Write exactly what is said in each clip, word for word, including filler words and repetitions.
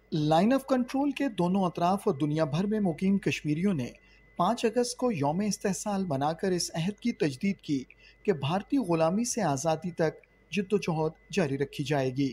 Line of control के दोनों अतराफ और दुनिया भर में मुकीम कश्मीरियों ने पाँच अगस्त को यौम इस्तेहसाल मनाकर इस अहद की तजदीद की कि भारतीय ग़ुलामी से आज़ादी तक जद्दोजहद जारी रखी जाएगी।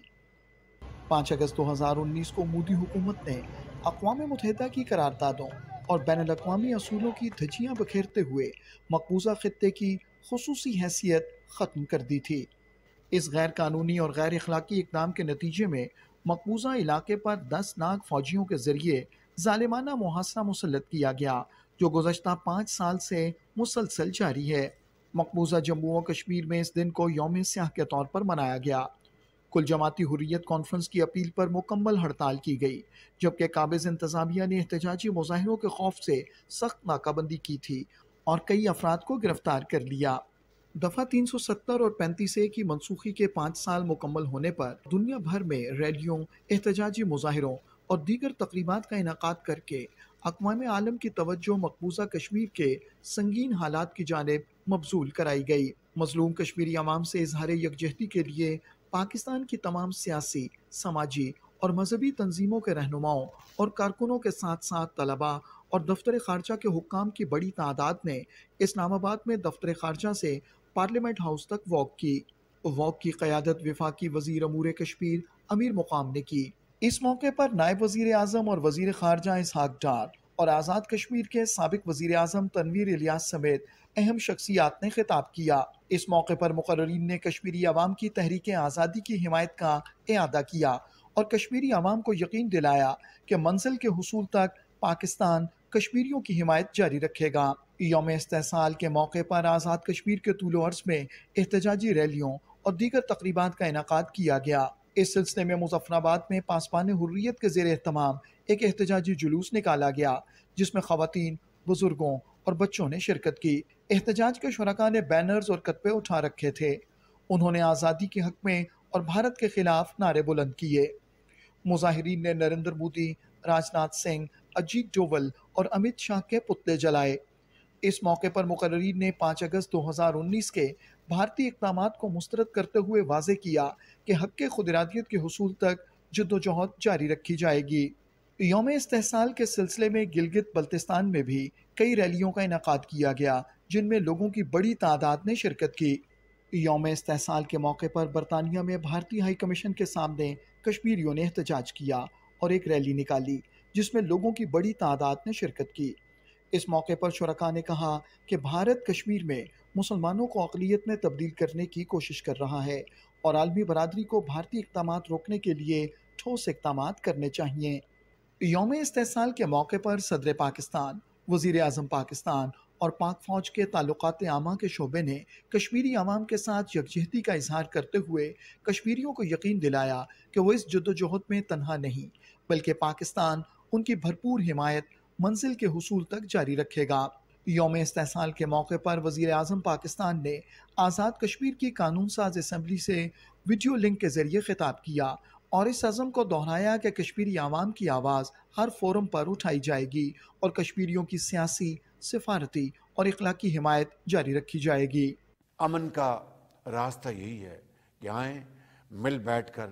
पाँच अगस्त दो हज़ार उन्नीस को मोदी हुकूमत ने अक़वाम मुत्तहिदा की करारदादों और बैनुल अक़वामी असूलों की धज्जियाँ बखेरते हुए मकबूजा खित्ते की खुसूसी हैसियत ख़त्म कर दी थी। इस गैर कानूनी और गैर अखलाकी इक़दाम के नतीजे में मकबूजा इलाके पर दस नाग फौजियों के ज़रिए ज़ालिमाना मुहासरा मुसल्लत किया गया, जो गुज़श्ता पाँच साल से मुसलसल जारी है। मकबूजा जम्मू व कश्मीर में इस दिन को यौम स्याह के तौर पर मनाया गया। कुल जमाती हुर्रियत कॉन्फ्रेंस की अपील पर मुकम्मल हड़ताल की गई, जबकि काबिज़ इंतज़ामिया ने एहतजाजी मुज़ाहिरों के खौफ से सख्त नाकाबंदी की थी और कई अफराद को गिरफ्तार कर लिया। दफ़ा तीन सौ सत्तर और पैंतीस ए की मनसूखी के पाँच साल मुकम्मल होने पर दुनिया भर में रैलियों, एहतजाजी मुज़ाहिरों और दीगर तकरीबात का इनेकाद करके अक़वाम आलम की तवज्जो मकबूजा कश्मीर के संगीन हालात की जानिब मबजूल कराई गई। मज़लूम कश्मीरी अवाम से इजहार यकजहती के लिए पाकिस्तान की तमाम सियासी, समाजी और मजहबी तंजीमों के रहनुमाओं और कारकुनों के साथ साथ तलबा और दफ्तर खारजा के हुक्काम की बड़ी तादाद ने इस्लामाबाद में दफ्तर खारजा से पार्लियामेंट हाउस तक वॉक की। वॉक की क़यादत वफाकी वज़ीर अमूर कश्मीर अमीर मुकाम ने की। इस मौके पर नायब वज़ीर आज़म और वज़ीर खारजा इसहाक डार और आज़ाद कश्मीर के साबिक वज़ीर आज़म तनवीर इलियास समेत अहम शख्सियात ने खिताब किया। इस मौके पर मुक़र्ररीन ने कश्मीरी अवाम की तहरीक आज़ादी की हिमायत का इआदा किया और कश्मीरी अवाम को यकीन दिलाया कि मंजिल के हुसूल तक पाकिस्तान कश्मीरियों की हिमायत जारी रखेगा। यौम इस्तेहसाल के मौके पर आज़ाद कश्मीर के तूलो अर्ज़ में एहतजाजी रैलियों और दीगर तकरीबात का इनेकाद किया गया। इस सिलसिले में मुज़फ़्फ़राबाद में पासबान हुर्रियत के ज़ेर एहतमाम एक एहतजाजी जुलूस निकाला गया, जिसमें ख़वातीन, बुज़ुर्गों और बच्चों ने शिरकत की। एहतजाज के शुरका ने बैनर्स और कतबे उठा रखे थे। उन्होंने आज़ादी के हक़ में और भारत के खिलाफ नारे बुलंद किए। मुज़ाहिरीन ने नरेंद्र मोदी, राजनाथ सिंह, अजीत डोवल और अमित शाह के पुतले जलाए। इस मौके पर मुक़र्ररीन ने पाँच अगस्त दो हज़ार उन्नीस के भारतीय इक़दामात को मुस्तरद करते हुए वाज़े किया कि हक़ खुदरादियत के हुसूल तक जद्दोजहद जारी रखी जाएगी। यौम इस्तेहसाल के सिलसिले में गिलगित बल्तिस्तान में भी कई रैलियों का इनेकाद किया गया, जिनमें लोगों की बड़ी तादाद ने शिरकत की। यौम इस्तेहसाल के मौके पर बरतानिया में भारतीय हाई कमीशन के सामने कश्मीरियों ने एहतजाज किया और एक रैली निकाली, जिसमें लोगों की बड़ी तादाद ने शिरकत की। इस मौके पर शुरका ने कहा कि भारत कश्मीर में मुसलमानों को अक़लियत में तब्दील करने की कोशिश कर रहा है और आलमी बरादरी को भारतीय इक़दामात रोकने के लिए ठोस इक़दामात करने चाहिए। यौम इस्तेहसाल के मौके पर सदर पाकिस्तान, वज़ीर आज़म पाकिस्तान और पाक फ़ौज के ताल्लुकात आमा के शोबे ने कश्मीरी अवाम के साथ यकजहती का इजहार करते हुए कश्मीरियों को यकीन दिलाया कि वो इस जद्दोजहद में तन्हा नहीं, बल्कि पाकिस्तान उनकी भरपूर हिमायत मंजिल के हुसूल तक जारी रखेगा। यौम इस्तेहसाल के मौके पर वज़ीर आज़म पाकिस्तान ने आज़ाद कश्मीर की कानून साज असम्बली से वीडियो लिंक के ज़रिए खिताब किया और इस अज़म को दोहराया कि कश्मीरी आवाम की आवाज़ हर फोरम पर उठाई जाएगी और कश्मीरियों की सियासी, सिफारती और इखलाकी हिमायत जारी रखी जाएगी। अमन का रास्ता यही है कि आएँ मिल बैठ कर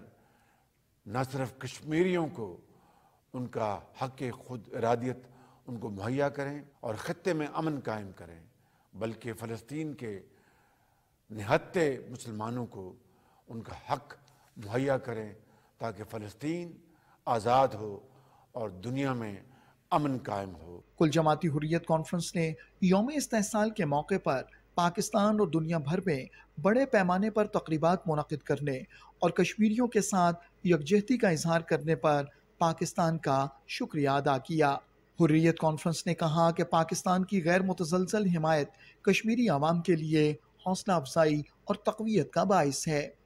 न सिर्फ कश्मीरियों को उनका हक़ खुद इरादियत उनको मुहैया करें और ख़ित्ते में अमन कायम करें, बल्कि फ़लस्तीन के निहत्ते मुसलमानों को उनका हक़ मुहैया करें ताकि फ़लस्तीन आज़ाद हो और दुनिया में अमन कायम हो। कुल जमाती हुर्रियत कॉन्फ्रेंस ने यौम इस्तेहसाल के मौके पर पाकिस्तान और दुनिया भर में बड़े पैमाने पर तकरीबात मुनक़िद करने और कश्मीरियों के साथ यकजहती का इजहार करने पर पाकिस्तान का शुक्रिया अदा किया। हुर्रियत कॉन्फ्रेंस ने कहा कि पाकिस्तान की गैर मुतज़लज़ल हिमायत कश्मीरी अवाम के लिए हौसला अफजाई और तक़वियत का बाइस है।